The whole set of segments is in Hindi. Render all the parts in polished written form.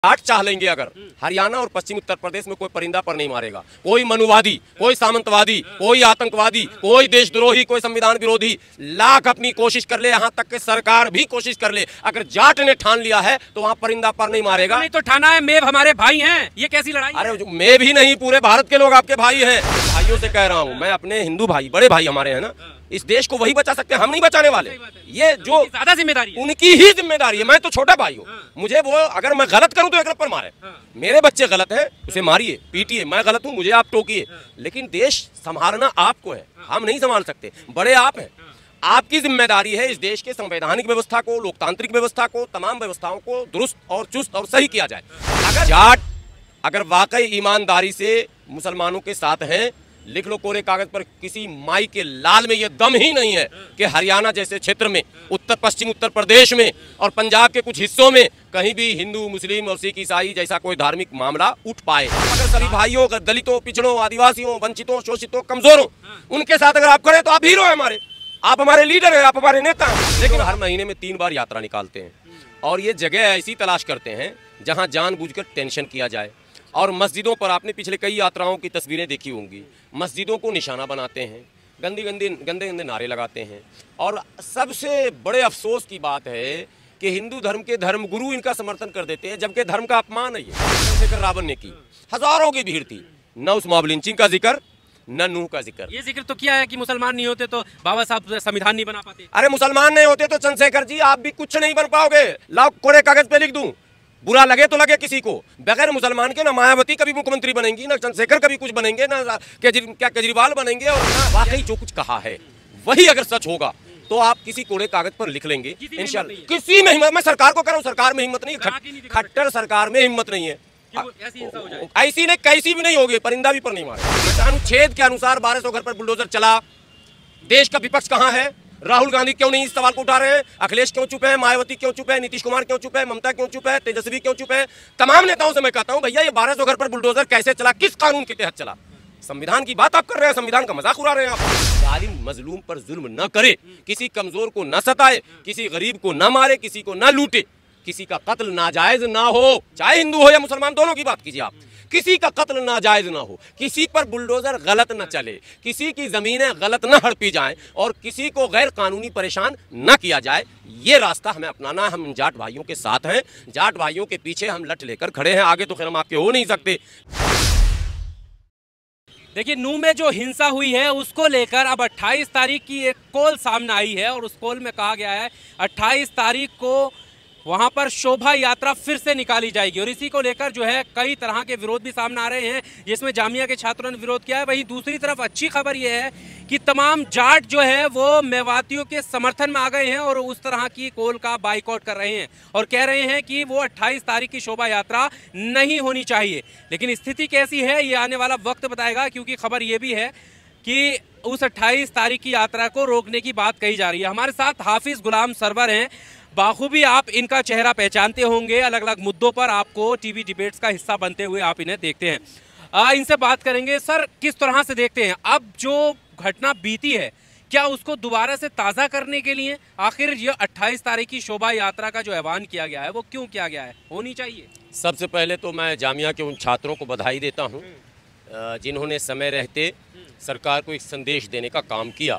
जाट चाह लेंगे अगर हरियाणा और पश्चिम उत्तर प्रदेश में कोई परिंदा पर नहीं मारेगा, कोई मनुवादी, कोई सामंतवादी, कोई आतंकवादी, कोई देशद्रोही, कोई संविधान विरोधी लाख अपनी कोशिश कर ले, यहाँ तक कि सरकार भी कोशिश कर ले, अगर जाट ने ठान लिया है तो वहाँ परिंदा पर नहीं मारेगा। नहीं तो ठाना है, मेव हमारे भाई हैं, ये कैसी लड़ाई? अरे मैं भी नहीं, पूरे भारत के लोग आपके भाई हैं। भाइयों से कह रहा हूँ मैं, अपने हिंदू भाई, बड़े भाई हमारे हैं ना, इस देश को वही बचा सकते हैं, हम नहीं बचाने वाले। ये जो ज्यादा जिम्मेदारी है, उनकी ही जिम्मेदारी है। मैं तो छोटा भाई हूँ, मुझे वो अगर मैं गलत करूँ तो एक पर मारे, मेरे बच्चे गलत हैं उसे मारिए पीटिए, मैं गलत हूँ मुझे आप टोकिए, लेकिन देश संभालना आपको है, हम नहीं संभाल सकते, बड़े आप हैं। आपकी जिम्मेदारी है इस देश के संवैधानिक व्यवस्था को, लोकतांत्रिक व्यवस्था को, तमाम व्यवस्थाओं को दुरुस्त और चुस्त और सही किया जाए। अगर जाट अगर वाकई ईमानदारी से मुसलमानों के साथ हैं, लिख लो कोरे कागज पर, किसी माई के लाल में यह दम ही नहीं है कि हरियाणा जैसे क्षेत्र में, पश्चिम उत्तर प्रदेश में और पंजाब के कुछ हिस्सों में कहीं भी हिंदू, मुस्लिम और सिख ईसाई जैसा कोई धार्मिक मामला उठ पाए। अगर सभी भाइयों, दलितों, पिछड़ों, आदिवासियों, वंचितों, शोषितों, कमजोरों, उनके साथ अगर आप करें तो आप हीरो हैं हमारे, आप हमारे लीडर हैं, आप हमारे नेता हैं। लेकिन हर महीने में 3 बार यात्रा निकालते हैं और ये जगह ऐसी तलाश करते हैं जहाँ जानबूझकर टेंशन किया जाए। और मस्जिदों पर आपने पिछले कई यात्राओं की तस्वीरें देखी होंगी, मस्जिदों को निशाना बनाते हैं, गंदे गंदे नारे लगाते हैं। और सबसे बड़े अफसोस की बात है कि हिंदू धर्म के धर्मगुरु इनका समर्थन कर देते हैं, जबकि धर्म का अपमान है। ये चंद्रशेखर रावण ने की, हजारों की भीड़ थी, न उस मॉब लिंचिंग का जिक्र, न नूह का जिक्र। ये जिक्र तो किया है कि मुसलमान नहीं होते तो बाबा साहब संविधान नहीं बना पाते। अरे मुसलमान नहीं होते तो चंद्रशेखर जी आप भी कुछ नहीं बन पाओगे। लाओ कोरे कागज पे लिख दूं, बुरा लगे तो लगे किसी को, बगैर मुसलमान के ना मायावती कभी मुख्यमंत्री बनेंगी, ना चंद्रशेखर कभी कुछ बनेंगे, ना केजरीवाल बनेंगे। और ना वाकई जो कुछ कहा है वही अगर सच होगा तो आप किसी कोरे कागज पर लिख लेंगे इंशाल्लाह। किसी में हिम्मत, मैं सरकार को कह रहा हूँ, सरकार में हिम्मत नहीं है, खट्टर सरकार में हिम्मत नहीं है, ऐसी नहीं कैसी भी नहीं होगी, परिंदा भी पर नहीं मारे। अनुच्छेद के अनुसार 1200 घर पर बुलडोजर चला, देश का विपक्ष कहाँ है? राहुल गांधी क्यों नहीं इस सवाल को उठा रहे हैं? अखिलेश क्यों चुप है? मायावती क्यों चुप है? नीतीश कुमार क्यों चुप है? ममता क्यों चुप है? तेजस्वी क्यों चुप है? तमाम नेताओं से मैं कहता हूं, भैया ये 1200 घर पर बुलडोजर कैसे चला, किस कानून के तहत चला? संविधान की बात आप कर रहे हैं, संविधान का मजाक उड़ा रहे हैं आप। जालिम मजलूम पर जुल्म न करे, किसी कमजोर को न सताए, किसी गरीब को न मारे, किसी को न लूटे, किसी का कत्ल नाजायज ना हो, चाहे हिंदू हो या मुसलमान, दोनों की बात कीजिए आप। किसी का कत्ल नाजायज ना हो, किसी पर बुलडोजर गलत न चले, किसी की जमीनें गलत न हड़पी जाएं और किसी को गैर कानूनी परेशान न किया जाए। ये रास्ता हमें अपनाना है। हम जाट भाइयों के साथ हैं, जाट भाइयों के पीछे हम लठ लेकर खड़े हैं, आगे तो खैर हम आपके हो नहीं सकते। देखिए, नूह में जो हिंसा हुई है उसको लेकर अब 28 तारीख की एक कॉल सामने आई है और उस कॉल में कहा गया है 28 तारीख को वहां पर शोभा यात्रा फिर से निकाली जाएगी। और इसी को लेकर जो है कई तरह के विरोध भी सामने आ रहे हैं, जिसमें जामिया के छात्रों ने विरोध किया है। वहीं दूसरी तरफ अच्छी खबर यह है कि तमाम जाट जो है वो मेवातियों के समर्थन में आ गए हैं और उस तरह की कॉल का बाइकआउट कर रहे हैं और कह रहे हैं कि वो 28 तारीख की शोभा यात्रा नहीं होनी चाहिए। लेकिन स्थिति कैसी है ये आने वाला वक्त बताएगा, क्योंकि खबर ये भी है कि उस 28 तारीख की यात्रा को रोकने की बात कही जा रही है। हमारे साथ हाफिज गुलाम सरवर हैं, बाखूबी आप इनका चेहरा पहचानते होंगे, अलग अलग मुद्दों पर आपको टीवी डिबेट्स का हिस्सा बनते हुए आप इन्हें देखते हैं। इनसे बात करेंगे। सर, किस तरह से देखते हैं अब जो घटना बीती है, क्या उसको दोबारा से ताज़ा करने के लिए आखिर ये 28 तारीख की शोभा यात्रा का जो ऐलान किया गया है वो क्यों किया गया है, होनी चाहिए? सबसे पहले तो मैं जामिया के उन छात्रों को बधाई देता हूँ जिन्होंने समय रहते सरकार को एक संदेश देने का काम किया।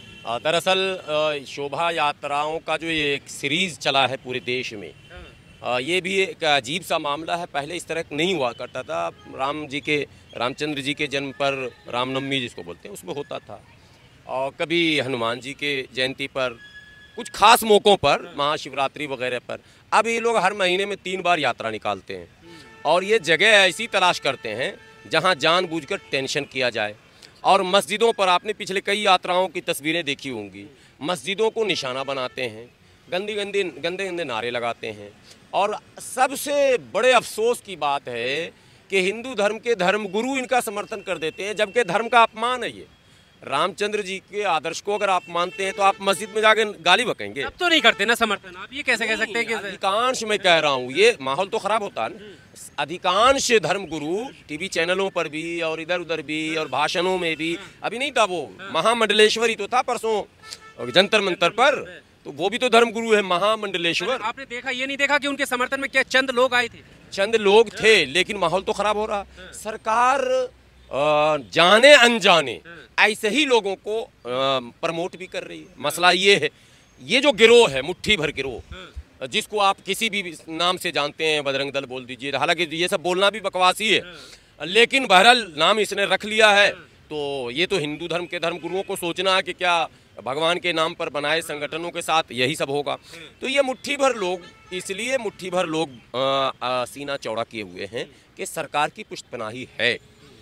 दरअसल शोभा यात्राओं का जो ये एक सीरीज़ चला है पूरे देश में, ये भी एक अजीब सा मामला है। पहले इस तरह नहीं हुआ करता था। रामचंद्र जी के जन्म पर रामनवमी जिसको बोलते हैं उसमें होता था, और कभी हनुमान जी के जयंती पर, कुछ खास मौक़ों पर, महाशिवरात्रि वगैरह पर। अब ये लोग हर महीने में 3 बार यात्रा निकालते हैं और ये जगह ऐसी तलाश करते हैं जहाँ जानबूझकर टेंशन किया जाए। और मस्जिदों पर आपने पिछले कई यात्राओं की तस्वीरें देखी होंगी, मस्जिदों को निशाना बनाते हैं, गंदे नारे लगाते हैं। और सबसे बड़े अफसोस की बात है कि हिंदू धर्म के धर्मगुरु इनका समर्थन कर देते हैं, जबकि धर्म का अपमान है ये। रामचंद्र जी के आदर्श को अगर आप मानते हैं तो आप मस्जिद में जाके गाली बकेंगे। अब तो नहीं करते ना समर्थन, आप ये कैसे कह सकते हैं कि अधिकांश, मैं कह रहा हूँ, ये माहौल तो खराब होता है ना। अधिकांश धर्मगुरु टीवी चैनलों पर भी और इधर उधर भी और भाषणों में भी, अभी नहीं था वो महामंडलेश्वरी तो था परसों जंतर मंतर पर, तो वो भी तो धर्मगुरु है महामंडलेश्वर। आपने देखा, ये नहीं देखा कि उनके समर्थन में क्या चंद लोग आए थे? चंद लोग थे, लेकिन माहौल तो खराब हो रहा। सरकार जाने अनजाने ऐसे ही लोगों को प्रमोट भी कर रही है। मसला ये है, ये जो गिरोह है, मुट्ठी भर गिरोह, जिसको आप किसी भी नाम से जानते हैं, बजरंग दल बोल दीजिए, हालांकि ये सब बोलना भी बकवास ही है, लेकिन बहरहाल नाम इसने रख लिया है। तो ये तो हिंदू धर्म के धर्मगुरुओं को सोचना है कि क्या भगवान के नाम पर बनाए संगठनों के साथ यही सब होगा। तो ये मुट्ठी भर लोग, इसलिए मुट्ठी भर लोग सीना चौड़ा किए हुए हैं कि सरकार की पुष्टपनाही है।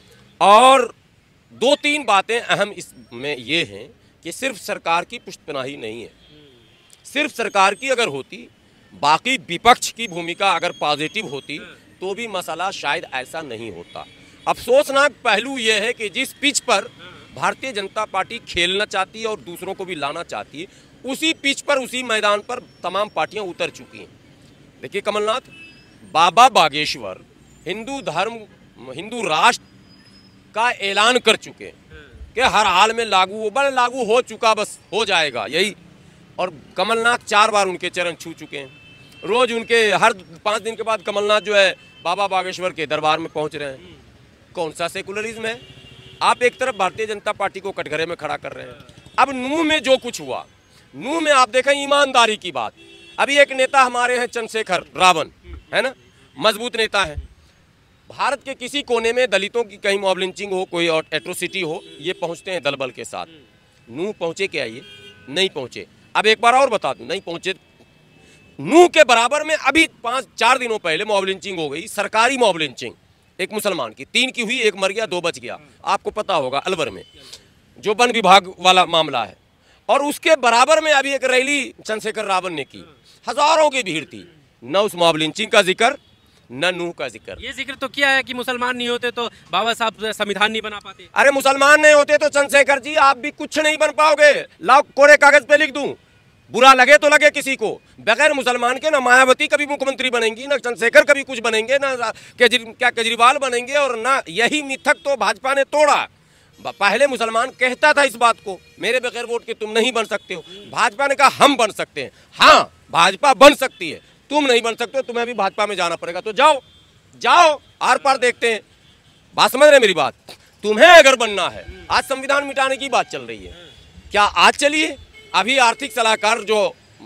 और 2-3 बातें अहम इसमें ये हैं कि सिर्फ सरकार की पुष्टपनाही नहीं है। सिर्फ सरकार की अगर होती, बाकी विपक्ष की भूमिका अगर पॉजिटिव होती, तो भी मसला शायद ऐसा नहीं होता। अफसोसनाक पहलू यह है कि जिस पिच पर भारतीय जनता पार्टी खेलना चाहती है और दूसरों को भी लाना चाहती है, उसी पिच पर, उसी मैदान पर तमाम पार्टियां उतर चुकी हैं। देखिए कमलनाथ, बाबा बागेश्वर हिंदू धर्म, हिंदू राष्ट्र का ऐलान कर चुके हैं कि हर हाल में लागू हो चुका, बस हो जाएगा यही। और कमलनाथ 4 बार उनके चरण छू चुके हैं। रोज उनके हर 5 दिन के बाद कमलनाथ जो है बाबा बागेश्वर के दरबार में पहुंच रहे हैं। कौन सा सेकुलरिज्म है? आप एक तरफ भारतीय जनता पार्टी को कटघरे में खड़ा कर रहे हैं। अब नूह में जो कुछ हुआ, नूह में आप देखें ईमानदारी की बात। अभी एक नेता हमारे हैं चंद्रशेखर रावण, है ना, मजबूत नेता है। भारत के किसी कोने में दलितों की कहीं मॉब लिंचिंग हो, कोई और एट्रोसिटी हो, ये पहुंचते हैं दलबल के साथ। नूह पहुंचे क्या? ये नहीं पहुंचे। अब एक बार और बता दूं, नहीं पहुंचे। नूह के बराबर में अभी 5-4 दिनों पहले मॉब लिंचिंग हो गई, सरकारी मॉब लिंचिंग, एक मुसलमान की। 3 की हुई, 1 मर गया, 2 बच गया। आपको पता होगा अलवर में जो वन विभाग वाला मामला है। और उसके बराबर में अभी एक रैली चंद्रशेखर रावण ने की, हजारों की भीड़ थी। न उस मॉब लिंचिंग का जिक्र, न नूह का जिक्र। ये जिक्र तो किया है कि मुसलमान नहीं होते तो बाबा साहब संविधान नहीं बना पाते। अरे मुसलमान नहीं होते तो चंद्रशेखर जी आप भी कुछ नहीं बन पाओगे। लाओ कोरे कागज पे लिख दूं, बुरा लगे तो लगे किसी को। बगैर मुसलमान के ना मायावती कभी मुख्यमंत्री बनेंगी, ना चंद्रशेखर कभी कुछ बनेंगे, ना केजरीवाल बनेंगे, और ना यही मिथक तो भाजपा ने तोड़ा। पहले मुसलमान कहता था इस बात को, मेरे बगैर वोट के तुम नहीं बन सकते हो। भाजपा ने कहा हम बन सकते हैं। हाँ, भाजपा बन सकती है, तुम नहीं बन सकते हो, तुम्हें भी भाजपा में जाना पड़ेगा। तो जाओ जाओ, आर पार देखते हैं। बात समझ रहे मेरी बात? तुम्हें अगर बनना है, आज संविधान मिटाने की बात चल रही है, क्या आज चलिए? अभी आर्थिक सलाहकार जो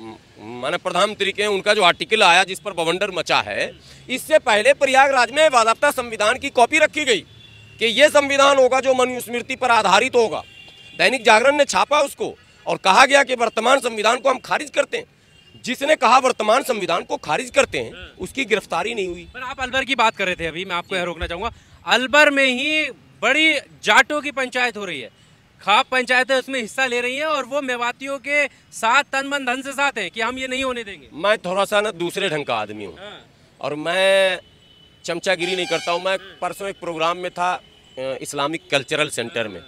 माने प्रधानमंत्री के, उनका जो आर्टिकल आया जिस पर बवंडर मचा है, इससे पहले प्रयागराज में बाज़ाब्ता संविधान की कॉपी रखी गई कि ये संविधान होगा जो मनुस्मृति पर आधारित होगा। दैनिक जागरण ने छापा उसको और कहा गया कि वर्तमान संविधान को हम खारिज करते हैं। जिसने कहा वर्तमान संविधान को खारिज करते हैं, उसकी गिरफ्तारी नहीं हुई। पर आप अलवर की बात कर रहे थे अभी, मैं आपको यह रोकना चाहूंगा। अलवर में ही बड़ी जाटों की पंचायत हो रही है, खाप पंचायतें उसमें हिस्सा ले रही हैं, और वो मेवातियों के साथ तन मन धन से साथ हैं कि हम ये नहीं होने देंगे। मैं थोड़ा सा ना दूसरे ढंग का आदमी हूँ, और मैं चमचागिरी नहीं करता हूँ। मैं परसों एक प्रोग्राम में था इस्लामिक कल्चरल सेंटर में,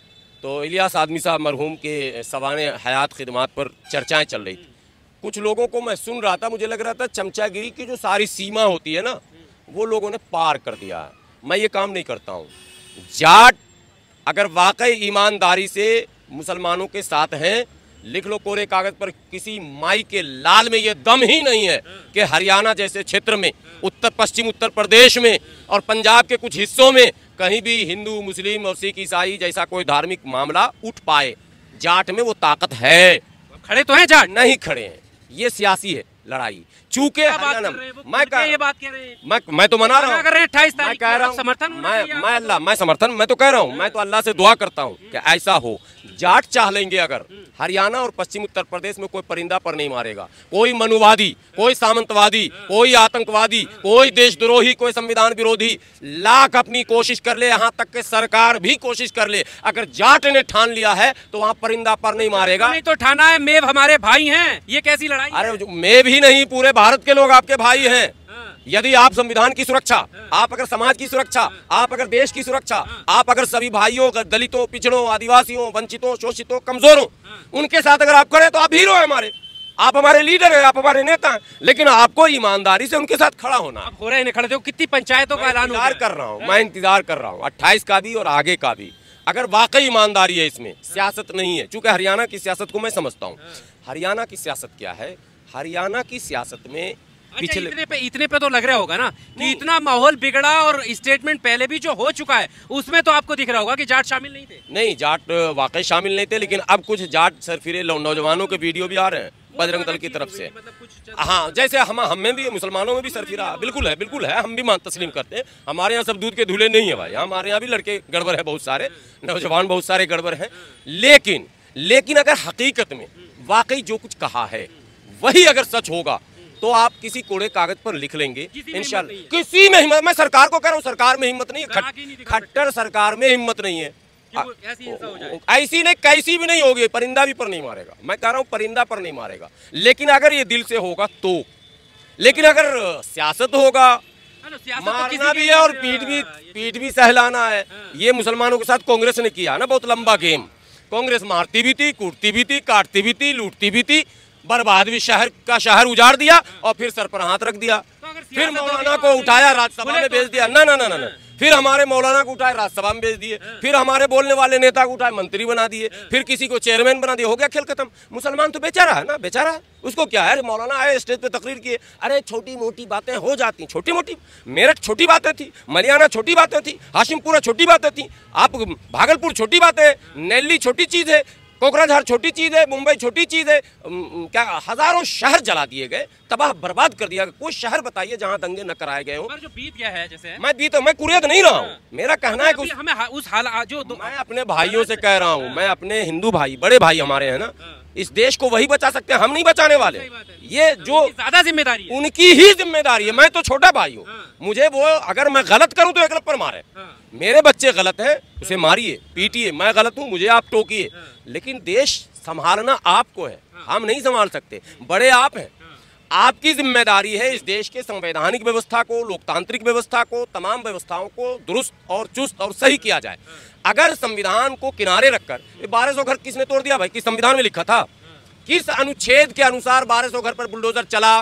तो इलियास आदमी साहब मरहूम के सवाने हयात खिदमात पर चर्चाएं चल रही थी। कुछ लोगों को मैं सुन रहा था, मुझे लग रहा था चमचागिरी की जो सारी सीमा होती है ना, वो लोगों ने पार कर दिया है। मैं ये काम नहीं करता हूँ। जाट अगर वाकई ईमानदारी से मुसलमानों के साथ हैं, लिख लो कोरे कागज पर, किसी माई के लाल में ये दम ही नहीं है कि हरियाणा जैसे क्षेत्र में, पश्चिम उत्तर प्रदेश में और पंजाब के कुछ हिस्सों में कहीं भी हिंदू, मुस्लिम और सिख ईसाई जैसा कोई धार्मिक मामला उठ पाए। जाट में वो ताकत है। खड़े तो हैं जाट? नहीं खड़े हैं, ये सियासी है लड़ाई। चूंकि हरियाणा मैं तो मना रहा हूँ, मैं कह रहा हूँ, मैं समर्थन, मैं तो कह रहा हूँ, मैं तो अल्लाह से दुआ करता हूँ कि ऐसा हो। जाट चाह लेंगे अगर, हरियाणा और पश्चिम उत्तर प्रदेश में कोई परिंदा पर नहीं मारेगा। कोई मनुवादी, कोई सामंतवादी, कोई आतंकवादी, कोई देशद्रोही, कोई संविधान विरोधी लाख अपनी कोशिश कर ले, यहाँ तक कि सरकार भी कोशिश कर ले, अगर जाट ने ठान लिया है तो वहाँ परिंदा पर नहीं मारेगा। नहीं तो ठाना है, मेव हमारे भाई हैं, ये कैसी लड़ाई? अरे मेव ही नहीं, पूरे भारत के लोग आपके भाई हैं। यदि आप संविधान की सुरक्षा, आप अगर समाज की सुरक्षा, आप अगर देश की सुरक्षा, आप अगर सभी भाइयों, दलितों, पिछड़ों, आदिवासियों, वंचितों, शोषितों, कमजोरों, उनके साथ अगर आप खड़े तो आप हीरो हैं हमारे, आप हमारे लीडर हैं, आप हमारे नेता हैं। लेकिन आपको ईमानदारी से उनके साथ खड़ा होना है। हो रहे हैं खड़े थे, कितनी पंचायतों का ऐलान कर रहा हूँ, मैं इंतजार कर रहा हूँ 28 का भी और आगे का भी। अगर वाकई ईमानदारी है इसमें, सियासत नहीं है। चूंकि हरियाणा की सियासत को मैं समझता हूँ। हरियाणा की सियासत क्या है? हरियाणा की सियासत में अच्छा, इतने पे तो लग रहा होगा ना कि इतना माहौल बिगड़ा और स्टेटमेंट पहले भी जो हो चुका है उसमें तो आपको दिख रहा होगा कि जाट शामिल नहीं थे। नहीं, जाट वाकई शामिल नहीं थे, लेकिन अब कुछ जाट सरफिरे नौजवानों के वीडियो भी आ रहे हैं बजरंग दल की तरफ से। हाँ, जैसे हमें भी मुसलमानों में भी सरफिरा बिल्कुल है, हम भी तस्लीम करते हैं। हमारे यहाँ सब दूध के धुले नहीं है भाई, हमारे यहाँ भी लड़के गड़बड़ है, बहुत सारे नौजवान बहुत सारे गड़बड़ हैं। लेकिन अगर हकीकत में वाकई जो कुछ कहा है वही अगर सच होगा तो आप किसी कोड़े कागज पर लिख लेंगे इंशाल्लाह। किसी में हिम्मत, मैं सरकार को कह रहा हूँ, सरकार में हिम्मत नहीं है, खट्टर सरकार में हिम्मत नहीं है। ऐसी नहीं, कैसी भी नहीं होगी, परिंदा भी पर नहीं मारेगा। मैं कह रहा हूँ परिंदा पर नहीं मारेगा, लेकिन अगर ये दिल से होगा तो। लेकिन अगर सियासत होगा, मारना भी है और पीठ भी सहलाना है। ये मुसलमानों के साथ कांग्रेस ने किया ना बहुत लंबा गेम। कांग्रेस मारती भी थी, कूटती भी थी, काटती भी थी, लूटती भी थी, बर्बाद भी शहर उजाड़ दिया और फिर सर पर हाथ रख दिया। फिर मौलाना को उठाया राज्यसभा में भेज दिया, ना, फिर हमारे मौलाना को उठाए राज्यसभा में भेज दिए, फिर हमारे बोलने वाले नेता को उठाए मंत्री बना दिए, फिर किसी को चेयरमैन बना दिया, हो गया खेल खत्म। मुसलमान तो बेचारा है ना, बेचारा है, उसको क्या है। मौलाना आए स्टेज पे तकरीर किए, अरे छोटी मोटी बातें हो जाती, छोटी मोटी, मेरठ छोटी बातें थी, मलियाना छोटी बातें थी, हाशिमपुरा छोटी बातें थी, आप भागलपुर छोटी बातें, नेल्ली छोटी चीज है, कोकराझार छोटी चीज है, मुंबई छोटी चीज है, क्या हजारों शहर जला दिए गए, तबाह बर्बाद कर दिया। कोई शहर बताइए जहां दंगे न कराए गए हो। जो बीत गया है, जैसे मैं कुरेद नहीं रहा हूँ, मेरा कहना है कि हमें उस हाल जो मैं अपने भाइयों से कह रहा हूँ, मैं अपने हिंदू भाई, बड़े भाई हमारे हैं ना, इस देश को वही बचा सकते हैं, हम नहीं बचाने वाले। ये जो ज्यादा जिम्मेदारी है, उनकी ही जिम्मेदारी है। मैं तो छोटा भाई हूँ, मुझे वो अगर मैं गलत करूँ तो एक लत पर मारे। मेरे बच्चे गलत हैं, उसे मारिए, पीटिए, मैं गलत हूँ, मुझे आप टोकिए, लेकिन देश संभालना आपको है, हम नहीं संभाल सकते। बड़े आप हैं, आपकी जिम्मेदारी है इस देश के संवैधानिक व्यवस्था को, लोकतांत्रिक व्यवस्था को, तमाम व्यवस्थाओं को दुरुस्त और चुस्त और सही किया जाए। अगर संविधान को किनारे रखकर 1200 घर किसने तोड़ दिया भाई? किस संविधान में लिखा था? किस अनुच्छेद के अनुसार 1200 घर पर बुलडोजर चला?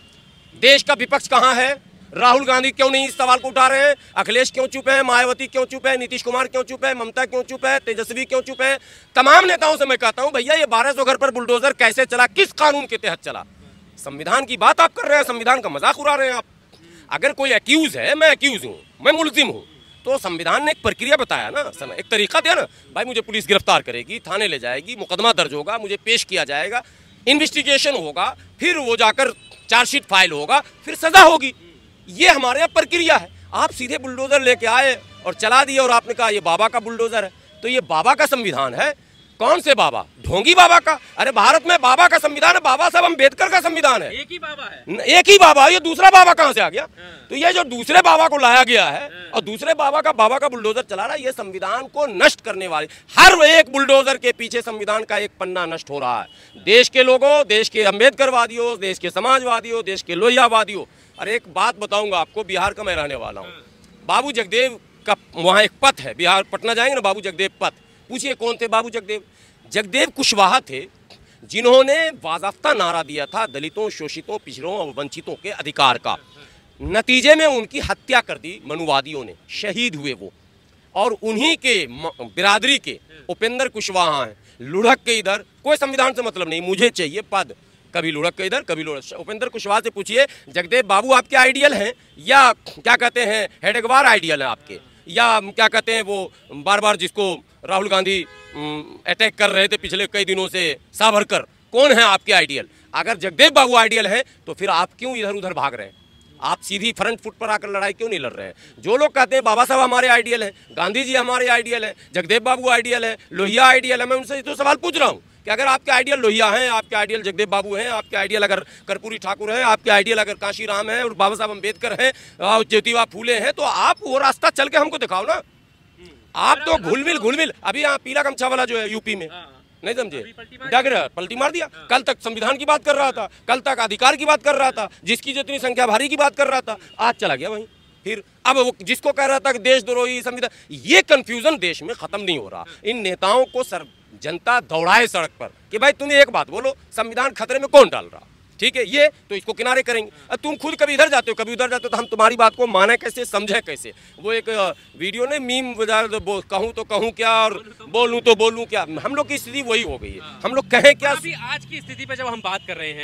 देश का विपक्ष कहाँ है? राहुल गांधी क्यों नहीं इस सवाल को उठा रहे हैं? अखिलेश क्यों चुप है? मायावती क्यों चुप है? नीतीश कुमार क्यों चुप है? ममता क्यों चुप है? तेजस्वी क्यों चुप है? तमाम नेताओं से मैं कहता हूं, भैया ये 1200 घर पर बुलडोजर कैसे चला? किस कानून के तहत चला? संविधान की बात आप कर रहे हैं, संविधान का मजाक उड़ा रहे हैं आप। अगर कोई एक्यूज है, मैं एक्यूज हूँ, मैं मुलजिम हूँ, तो संविधान ने एक प्रक्रिया बताया ना, एक तरीका दिया ना, भाई मुझे पुलिस गिरफ्तार करेगी, थाने ले जाएगी, मुकदमा दर्ज होगा, मुझे पेश किया जाएगा, इन्वेस्टिगेशन होगा, फिर वो जाकर चार्जशीट फाइल होगा, फिर सजा होगी। ये हमारे यहाँ प्रक्रिया है। आप सीधे बुलडोजर लेके आए और चला दिए और आपने कहा ये बाबा का बुलडोजर है। तो ये बाबा का संविधान है? कौन से बाबा? ढोंगी बाबा का? अरे भारत में बाबा का संविधान है, बाबा साहब अम्बेडकर का संविधान है। एक ही बाबा है, एक ही बाबा। ये दूसरा बाबा कहाँ से आ गया? तो ये जो दूसरे बाबा को लाया गया है और दूसरे बाबा का बुलडोजर चला रहा है, ये संविधान को नष्ट करने वाले। हर एक बुलडोजर के पीछे संविधान का एक पन्ना नष्ट हो रहा है। देश के लोगों, देश के अम्बेडकरवादियों, देश के समाजवादियों, देश के लोहियावादियों। और एक बात बताऊंगा आपको, बिहार का मैं रहने वाला हूँ। बाबू जगदेव का वहाँ एक पथ है, बिहार पटना जाएंगे ना, बाबू जगदेव पथ। पूछिए कौन थे बाबू जगदेव? जगदेव कुशवाहा थे, जिन्होंने बाज़ाफ्ता नारा दिया था दलितों, शोषितों, पिछड़ों और वंचितों के अधिकार का। नतीजे में उनकी हत्या कर दी मनुवादियों ने, शहीद हुए वो। और उन्हीं के बिरादरी के उपेंद्र कुशवाहा हैं। लुढ़क के इधर, कोई संविधान से मतलब नहीं, मुझे चाहिए पद। कभी लुढ़क के इधर, कभी लुढ़क। उपेंद्र कुशवाहा से पूछिए, जगदेव बाबू आपके आइडियल हैं या क्या कहते हैं हेडगवार आइडियल है आपके, या क्या कहते हैं वो बार बार जिसको राहुल गांधी अटैक कर रहे थे पिछले कई दिनों से, सावरकर, कौन है आपके आइडियल? अगर जगदेव बाबू आइडियल है तो फिर आप क्यों इधर उधर भाग रहे हैं? आप सीधी फ्रंट फुट पर आकर लड़ाई क्यों नहीं लड़ रहे हैं? जो लोग कहते हैं बाबा साहब हमारे आइडियल हैं, गांधी जी हमारे आइडियल हैं, जगदेव बाबू आइडियल है, लोहिया आइडियल है, मैं उनसे तो सवाल पूछ रहा हूँ कि अगर आपके आइडियल लोहिया हैं, आपके आइडियल जगदेव बाबू हैं, आपके आइडियल अगर कर्पूरी ठाकुर हैं, आपके आइडियल अगर कांशी राम है और बाबा साहब अम्बेडकर हैं, ज्योतिबा फूले हैं, तो आप वो रास्ता चल के हमको दिखाओ ना। आप तो घुलमिल अभी यहाँ पीला गमछा वाला जो है यूपी में, नहीं समझे, डगर पलटी मार दिया। कल तक संविधान की बात कर रहा था, कल तक अधिकार की बात कर रहा था, जिसकी जितनी संख्या भारी की बात कर रहा था, आज चला गया वहीं। फिर अब वो जिसको कह रहा था कि देशद्रोही संविधान, ये कंफ्यूजन देश में खत्म नहीं हो रहा। इन नेताओं को जनता दौड़ाए सड़क पर कि भाई तुम्हें एक बात बोलो, संविधान खतरे में कौन डाल रहा? ठीक है, ये तो इसको किनारे करेंगे। अब तुम खुद कभी इधर जाते हो, कभी उधर जाते हो, तो हम तुम्हारी बात को माने कैसे, समझे कैसे? वो एक वीडियो ने मीम कहूँ तो कहूँ क्या और बोलूँ तो बोलूँ क्या। हम लोग की स्थिति वही हो गई है, हम लोग कहें क्या। अभी आज की स्थिति पे जब हम बात कर रहे हैं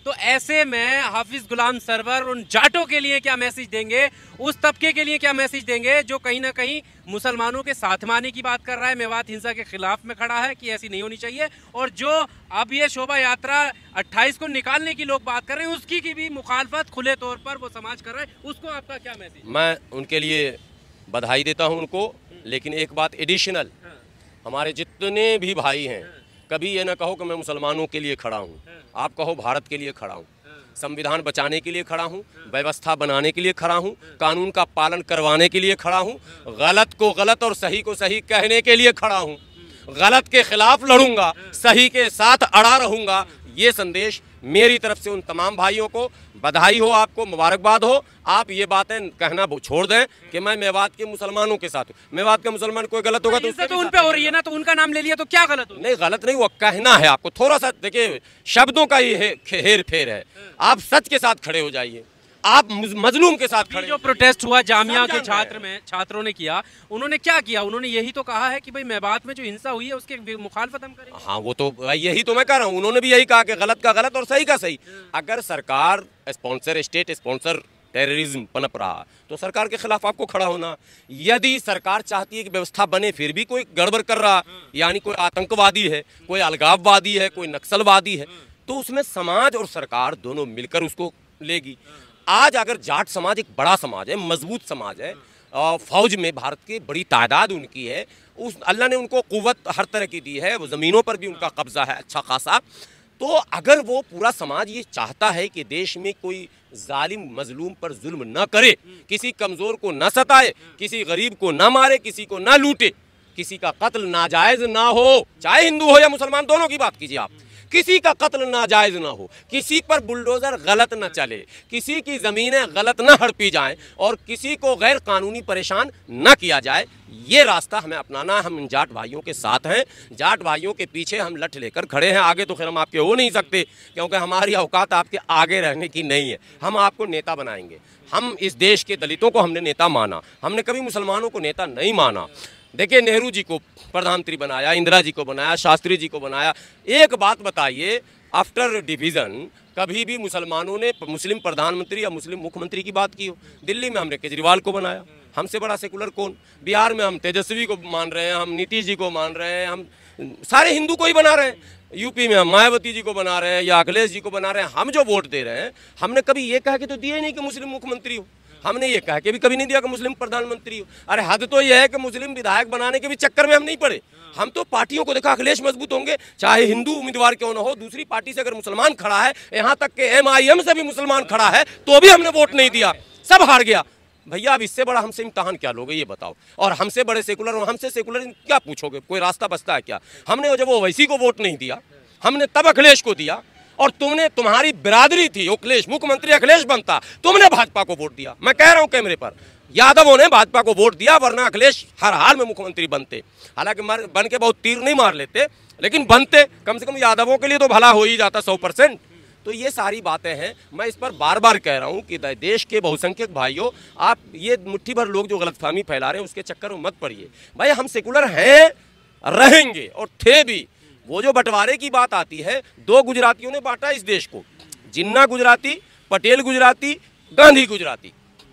तो ऐसे में हाफिज गुलाम सरवर उन जाटों के लिए क्या मैसेज देंगे, उस तबके के लिए क्या मैसेज देंगे जो कहीं ना कहीं मुसलमानों के साथ में आने की बात कर रहा है, मेवात हिंसा के खिलाफ में खड़ा है कि ऐसी नहीं होनी चाहिए, और जो अब ये शोभा यात्रा 28 को निकालने की लोग बात कर रहे हैं उसकी की भी मुखालफत खुले तौर पर वो समाज कर रहा है, उसको आपका क्या मैसेज? मैं उनके लिए बधाई देता हूं उनको, लेकिन एक बात एडिशनल, हमारे जितने भी भाई हैं कभी ये ना कहो कि मैं मुसलमानों के लिए खड़ा हूँ, आप कहो भारत के लिए खड़ा हूँ, संविधान बचाने के लिए खड़ा हूँ, व्यवस्था बनाने के लिए खड़ा हूँ, कानून का पालन करवाने के लिए खड़ा हूँ, गलत को गलत और सही को सही कहने के लिए खड़ा हूँ, गलत के खिलाफ लड़ूंगा, सही के साथ अड़ा रहूंगा। ये संदेश मेरी तरफ से उन तमाम भाइयों को, बधाई हो आपको, मुबारकबाद हो। आप ये बातें कहना छोड़ दें कि मैं मेवात के मुसलमानों के साथ हूँ। मेवात के मुसलमान कोई गलत होगा तो उन पे हो रही है ना, तो उनका नाम ले लिया तो क्या गलत हो? नहीं, गलत नहीं, वो कहना है आपको, थोड़ा सा देखिए शब्दों का ही हेर फेर है। आप सच के साथ खड़े हो जाइए, आप मजलूम के साथ खड़े। जो प्रोटेस्ट हुआ जामिया के छात्रों ने किया, उन्होंने क्या किया? उन्होंने यही तो कहा है कि भाई मेवात में जो हिंसा हुई है उसके मुखालफत हम करेंगे। हाँ, वो तो यही तो मैं कह रहा हूँ, उन्होंने भी यही कहा कि गलत का गलत और सही का सही। अगर सरकार स्पॉन्सर, स्टेट स्पॉन्सर टेररिज्म पनप रहा तो सरकार के खिलाफ आपको खड़ा होना। यदि सरकार चाहती है कि व्यवस्था बने फिर भी कोई गड़बड़ कर रहा, यानी कोई आतंकवादी है, कोई अलगाववादी है, कोई नक्सलवादी है, तो उसमें समाज और सरकार दोनों मिलकर उसको लेगी। आज अगर जाट समाज एक बड़ा समाज है, मजबूत समाज है, फौज में भारत की बड़ी तादाद उनकी है, उस अल्लाह ने उनको कुव्वत हर तरह की दी है, वो ज़मीनों पर भी उनका कब्जा है अच्छा खासा। तो अगर वो पूरा समाज ये चाहता है कि देश में कोई जालिम मजलूम पर जुल्म न करे, किसी कमज़ोर को न सताए, किसी गरीब को न मारे, किसी को न लूटे, किसी का कत्ल नाजायज़ ना हो, चाहे हिंदू हो या मुसलमान, दोनों की बात कीजिए आप, किसी का कत्ल नाजायज ना हो, किसी पर बुलडोजर गलत न चले, किसी की ज़मीनें गलत न हड़पी जाएं और किसी को गैर कानूनी परेशान न किया जाए, ये रास्ता हमें अपनाना है। हम इन जाट भाइयों के साथ हैं, जाट भाइयों के पीछे हम लठ लेकर खड़े हैं। आगे तो खैर हम आपके हो नहीं सकते क्योंकि हमारी औकात आपके आगे रहने की नहीं है। हम आपको नेता बनाएंगे। हम इस देश के दलितों को हमने नेता माना, हमने कभी मुसलमानों को नेता नहीं माना। देखिए, नेहरू जी को प्रधानमंत्री बनाया, इंदिरा जी को बनाया, शास्त्री जी को बनाया। एक बात बताइए, आफ्टर डिवीज़न कभी भी मुसलमानों ने मुस्लिम प्रधानमंत्री या मुस्लिम मुख्यमंत्री की बात की हो? दिल्ली में हमने केजरीवाल को बनाया, हमसे बड़ा सेकुलर कौन? बिहार में हम तेजस्वी को मान रहे हैं, हम नीतीश जी को मान रहे हैं, हम सारे हिंदू को ही बना रहे हैं। यूपी में हम मायावती जी को बना रहे हैं या अखिलेश जी को बना रहे हैं। हम जो वोट दे रहे हैं, हमने कभी ये कहा कि तो दिया ही नहीं कि मुस्लिम मुख्यमंत्री हो, हमने ये कहा कि भी कभी नहीं दिया कि मुस्लिम प्रधानमंत्री हो। अरे हद तो यह है कि मुस्लिम विधायक बनाने के भी चक्कर में हम नहीं पड़े। हम तो पार्टियों को देखा, अखिलेश मजबूत होंगे, चाहे हिंदू उम्मीदवार क्यों ना हो, दूसरी पार्टी से अगर मुसलमान खड़ा है, यहाँ तक कि MIM से भी मुसलमान खड़ा है, तो भी हमने वोट नहीं दिया, सब हार गया। भैया अब इससे बड़ा हमसे इम्तहान क्या लोगे ये बताओ? और हमसे बड़े सेकुलर, हमसे सेकुलर क्या पूछोगे? कोई रास्ता बचता है क्या? हमने जब वो वैसी को वोट नहीं दिया, हमने तब अखिलेश को दिया, और तुमने, तुम्हारी बिरादरी थी अखिलेश, मुख्यमंत्री अखिलेश बनता, तुमने भाजपा को वोट दिया। मैं कह रहा हूं कैमरे पर, यादवों ने भाजपा को वोट दिया, वरना अखिलेश हर हाल में मुख्यमंत्री बनते। हालांकि बन के बहुत तीर नहीं मार लेते, लेकिन बनते, कम से कम यादवों के लिए तो भला हो ही जाता 100%। तो ये सारी बातें हैं। मैं इस पर बार बार कह रहा हूं कि देश के बहुसंख्यक भाइयों, आप ये मुट्ठी भर लोग जो गलतफहमी फैला रहे हैं उसके चक्कर में मत पड़िए। भाई हम सेकुलर हैं, रहेंगे और थे भी। वो जो बंटवारे की बात आती है, 2 गुजरातियों ने बांटा इस देश को, जिन्ना गुजराती, पटेल गुजराती, गांधी गुजराती,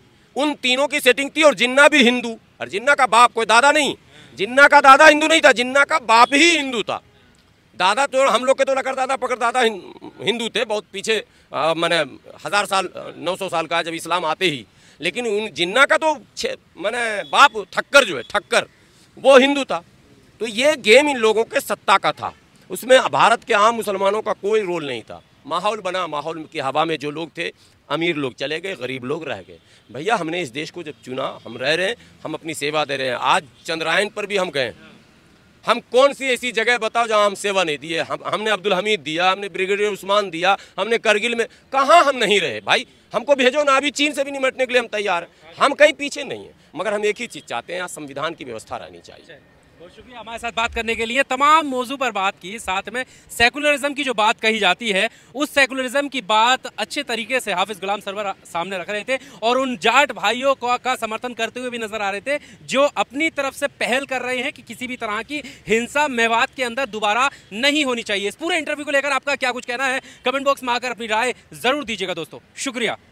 उन तीनों की सेटिंग थी। और जिन्ना भी हिंदू, और जिन्ना का बाप कोई दादा नहीं, जिन्ना का दादा हिंदू नहीं था, जिन्ना का बाप ही हिंदू था। दादा तो हम लोग के तो लकर दादा पकड़ दादा हिंदू थे, बहुत पीछे, मैंने 1000 साल 900 साल का जब इस्लाम आते ही। लेकिन उन जिन्ना का तो मैंने बाप ठक्कर जो है, ठक्कर, वो हिंदू था। तो ये गेम इन लोगों के सत्ता का था, उसमें भारत के आम मुसलमानों का कोई रोल नहीं था। माहौल बना, माहौल की हवा में जो लोग थे, अमीर लोग चले गए, गरीब लोग रह गए। भैया हमने इस देश को जब चुना, हम रह रहे हैं, हम अपनी सेवा दे रहे हैं। आज चंद्रायन पर भी हम गए, हम कौन सी ऐसी जगह बताओ जहां हम सेवा नहीं दिए? हमने अब्दुल हमीद दिया, हमने ब्रिगेडियर उस्मान दिया, हमने करगिल में, कहाँ हम नहीं रहे? भाई हमको भेजो ना, अभी चीन से भी निपटने के लिए हम तैयार हैं, हम कहीं पीछे नहीं हैं। मगर हम एक ही चीज़ चाहते हैं, यहाँ संविधान की व्यवस्था रहनी चाहिए। बहुत शुक्रिया हमारे साथ बात करने के लिए। तमाम मौजू पर बात की, साथ में सेकुलरिज्म की जो बात कही जाती है उस सेकुलरिज्म की बात अच्छे तरीके से हाफिज गुलाम सरवर सामने रख रहे थे और उन जाट भाइयों का समर्थन करते हुए भी नजर आ रहे थे जो अपनी तरफ से पहल कर रहे हैं कि किसी भी तरह की हिंसा मेवात के अंदर दोबारा नहीं होनी चाहिए। इस पूरे इंटरव्यू को लेकर आपका क्या कुछ कहना है, कमेंट बॉक्स में आकर अपनी राय जरूर दीजिएगा दोस्तों। शुक्रिया।